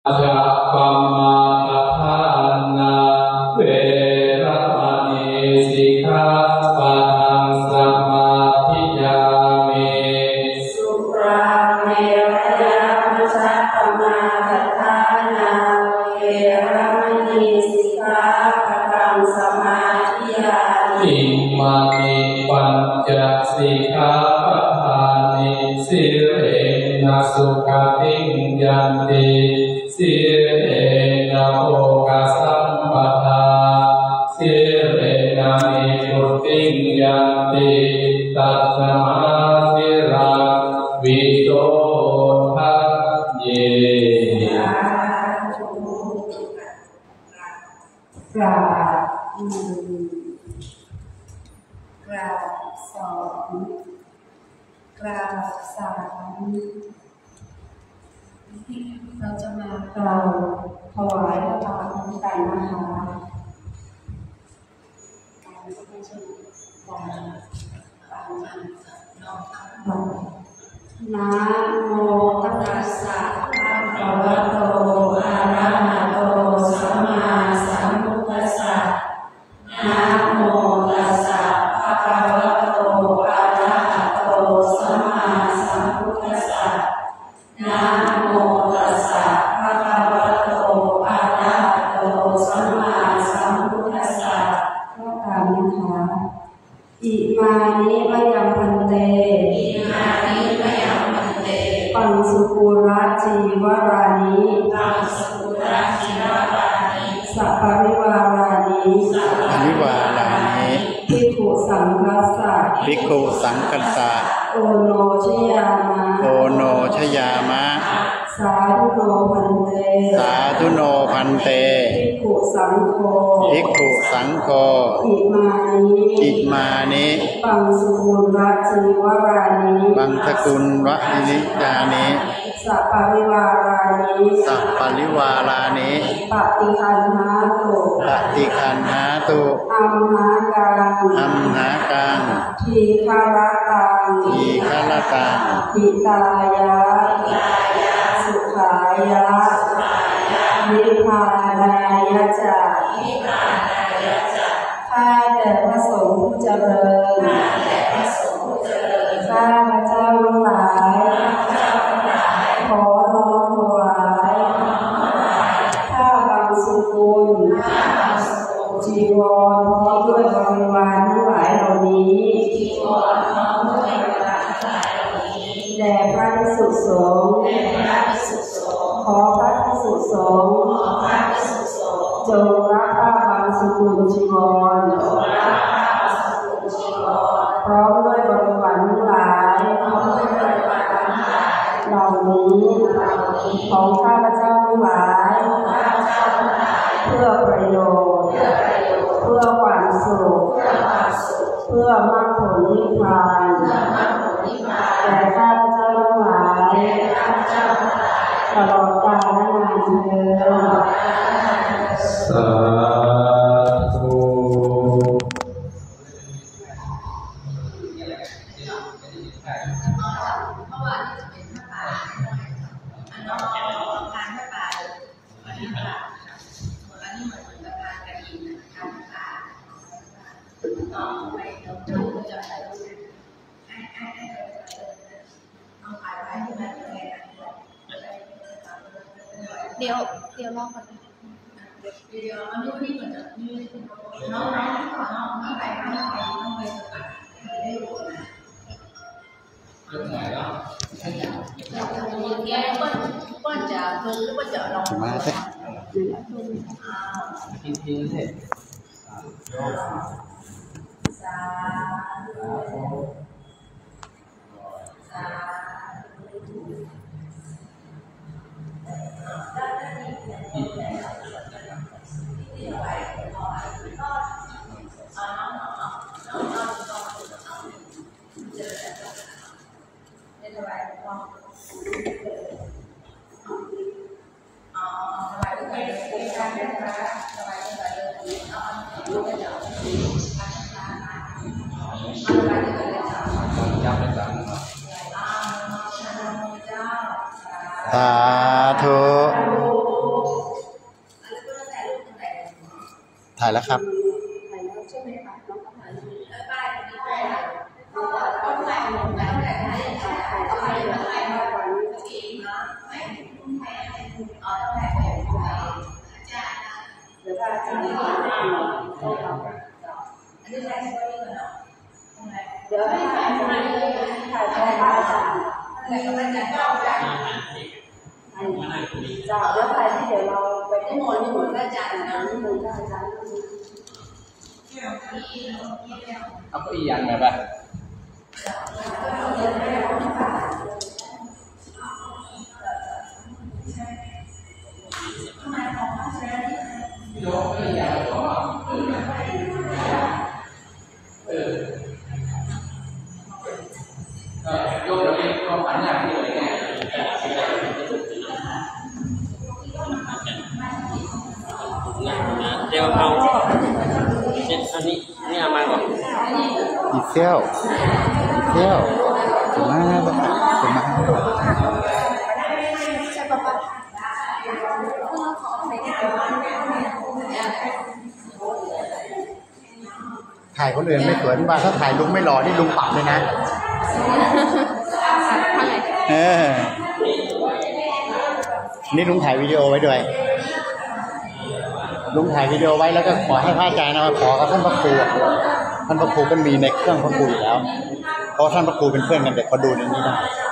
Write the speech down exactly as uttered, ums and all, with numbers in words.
จะปัมมาทานนาเวรมณีสิกขาปะทังสมาธิยามิสุราเมรยะมัชฌัปมาทานนาเวรมณีสิกขาปะทังสมาธิยามิอิมานิปัญจสิกขาปะทานิสิเรนะสุขติยันติสิเรนะโภคสัมปทาสิเรนะนิพุตติยันติตัสมาสิรังวิโสทัสเยกราบหนึ่งกราบสองกราบสามเราจะมากล่าวถวายพระพรพร้อมกันนะคะการที่ประชุมการฟังธรรมนะโมตัสสะภะคะวะโตอะระหะโตสัมมาสัมพุทธัสสะนะโมตัสสะภะคะวะโตอะระหะโตสัมมาสัมพุทธัสสะนะโมตัสสะภะคะวะโตอะระหะโตสัมมาสัมพุทธัสสะก็ตามนะคะอิมานิมะยังพันเตอิมานิมะยังพันเตปัญสุกุระจีวรานิปัญสุกุระจีวรานิสัพพริวารานิสัพพริวารานิภิกขุสังฆัสสะภิกขุสังฆัสสะโอโนชยามะโอโนชยามะสาธุโนพันเตสาธุโนพันเตภิกขุสังโฆภิกขุสังโฆอิมานิอิมานิปังสุกุลระจีวรานิปังสกุลวะนิจานิสัพพริวารานิสัพพริวารานิปฏิคันหาตุปฏิคันหาตุอัมหากังอัมหากังทีฆารตังทีฆารตังหิตายะสุขายะนิพพานายะจะข้าแต่พระสงฆ์ผู้เจริญข้าพระเจ้าทั้งหลายขอน้อมถวายข้าบังสุกุลจีวรพร้อมด้วยบริวารทั้งหลายเหล่านี้แด่พระภิกษุสงฆ์ขอพระภิกษุสงฆ์จงรับผ้าบังสุกุลจีวรพร้อมด้วยบริวารทั้งหลายเหล่านี้ของข้าพเจ้าทั้งหลายเพื่อประโยชน์เพื่อความสุขเพื่อมรรคผลนิพพานแก่ข้าพเจ้าทั้งหลายตลอดกาลนานเทอญสาธุเดี๋ยวเดี๋ยวลองก่อนเดี๋ยวอันนี้วันนี้เหมือนจะมีน้องน้องที่ขอน้องน้องไปน้องไปน้องไปสกัดได้รู้นะเรื่องไหนล่ะเราจะมีแก้ก็ก็จะคือหรือว่าจะลองมาสิทิ้งทิ้งเถอะสาธุสาธุจับเป็นจังถ่ายแล้วครับถ่ายแล้วใช่ไหมคะน้องก็ถ่ายป้ายนี้ไปอ่ะก็ถ่ายหมดแล้วแต่ถ่ายถ่ายถ่ายถ่ายถ่ายมากกว่านี้จริงเนาะไม่ถ่ายอ๋อต้องถ่ายแบบอาจารย์เดี๋ยวอาจารย์ถ่ายให้เราอันนี้ถ่ายช่วยด้วยเนาะเดี๋ยวให้ถ่ายถ่ายถ่ายถ่ายอาจารย์แต่ก็ไม่ได้ก็ได้จ้าเดี๋ยวถ่ายที่เดี๋ยวเราไปที่หมดที่หมดอาจารย์นะที่หมดอาจารย์เอาก็อีกอย่างแบบว่าโยกไม่อยากก็เออเออโยกเราเองความฝันอย่างนี้เลยไงเดี๋ยวเอาเช็ดอันนี้นี่เอามาก่อนอีเซี่ยวเซี่ยวถึงมาแบบถึงมาถ่ายคนอื่นไม่สวยที่บ้านถ้าถ่ายลุงไม่หล่อนี่ลุงปรับเลยนะเออนี่ลุงถ่ายวิดีโอไว้ด้วยลุงถ่ายวิดีโอไว้แล้วก็ขอให้พระอาจารย์มาขอกับท่านพระครูท่านพระครูก็มีในเครื่องพระครูอยู่แล้วเพราะท่านพระครูเป็นเพื่อนกันเด็กเขาดูในนี้ได้